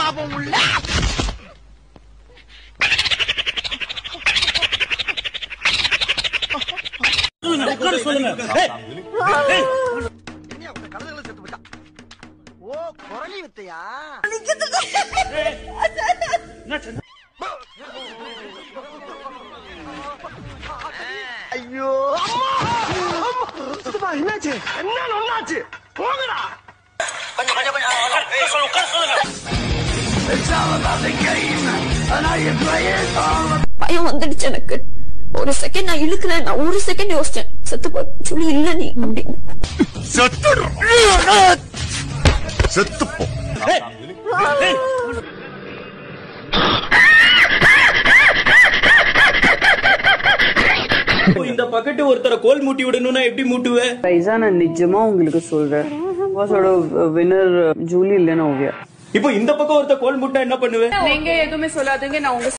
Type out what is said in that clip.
ஞாபகம் உள்ள சொல்லுங்க. ஓ குரலி வித்தையா ஐயோ என்னாச்சு என்ன ஒண்ணாச்சு போங்கடா பயம் வந்துடுச்சு எனக்கு. ஒரு செகண்ட் நான் இழுக்கிறேன், நான் ஒரு செகண்ட் யோசிச்சேன் செத்து சொல்லி இல்ல நீ அப்படின்னு. செத்துப்போ இந்த பக்கெட் ஒருத்தர கோல் மூட்டி விடணும்னா எப்படி மூட்டுவே? பைசா நான் நிஜமா உங்களுக்கு சொல்றேன், வினர் ஜூலி இல்லைன்னு ஓவியா. இப்போ இந்த பக்கம் ஒருத்தர் கோல் மூட்டா என்ன பண்ணுவேன்? நீங்க எதுவுமே சொல்லாதீங்க, நான் உங்க